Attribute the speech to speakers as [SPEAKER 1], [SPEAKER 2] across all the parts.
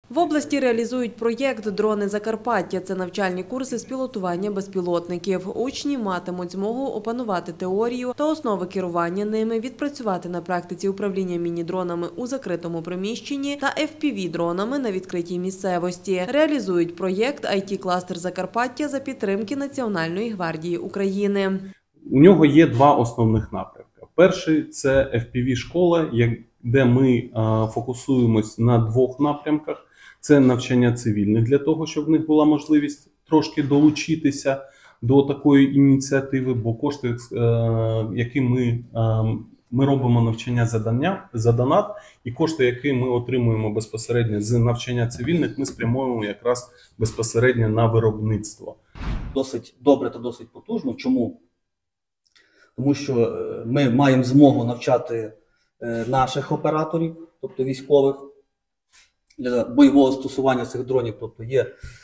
[SPEAKER 1] В області реалізують проєкт «Дрони Закарпаття». Це навчальні курси з пілотування безпілотників. Учні матимуть змогу опанувати теорію та основи керування ними, відпрацювати на практиці управління міні-дронами у закритому приміщенні та FPV-дронами на відкритій місцевості. Реалізують проєкт «IT-кластер Закарпаття» за підтримки Національної гвардії України.
[SPEAKER 2] У нього є два основних напрямки. Перший – це FPV-школа, де ми фокусуємось на двох напрямках. Це навчання цивільних, для того, щоб в них була можливість трошки долучитися до такої ініціативи, бо кошти, які ми робимо навчання за донат, і кошти, які ми отримуємо безпосередньо з навчання цивільних, ми спрямуємо якраз безпосередньо на виробництво.
[SPEAKER 3] Досить добре та досить потужно. Чому? Тому що ми маємо змогу навчати наших операторів, тобто військових, для бойового стосування цих дронів. Тобто є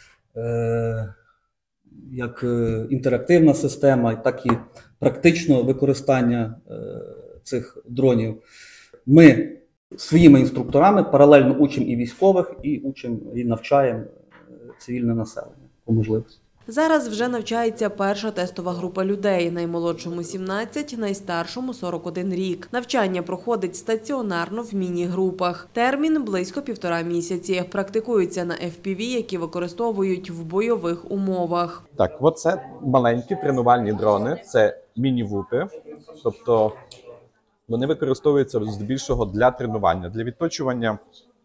[SPEAKER 3] як інтерактивна система, так і практичне використання цих дронів. Ми своїми інструкторами паралельно учимо і військових, і учимо, і навчаємо цивільне населення по можливості.
[SPEAKER 1] Зараз вже навчається перша тестова група людей. Наймолодшому – 17, найстаршому – 41 рік. Навчання проходить стаціонарно в міні-групах. Термін – близько 1,5 місяці. Практикуються на FPV, які використовують в бойових умовах.
[SPEAKER 4] Так, оце маленькі тренувальні дрони, це міні-вупи. Тобто вони використовуються здебільшого для тренування, для відточування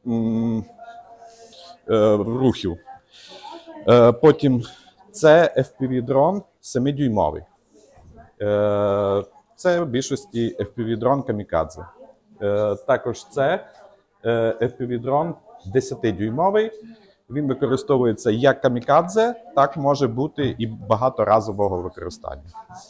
[SPEAKER 4] рухів. Потім це FPV-дрон 7-дюймовий. Це в більшості FPV-дрон камікадзе. Також це FPV-дрон 10-дюймовий. Він використовується як камікадзе, так може бути і багаторазового використання.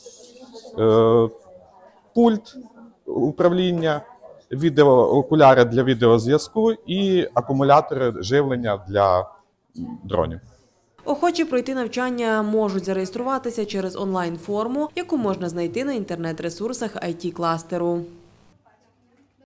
[SPEAKER 4] Пульт управління, окуляри для відеозв'язку і акумулятори живлення для дронів.
[SPEAKER 1] Охочі пройти навчання можуть зареєструватися через онлайн-форму, яку можна знайти на інтернет-ресурсах IT-кластеру.